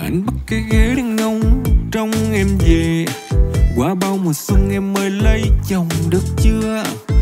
Anh bắt cái ghế đang ngóng trông em về. Qua bao mùa xuân em ơi lấy chồng được chưa?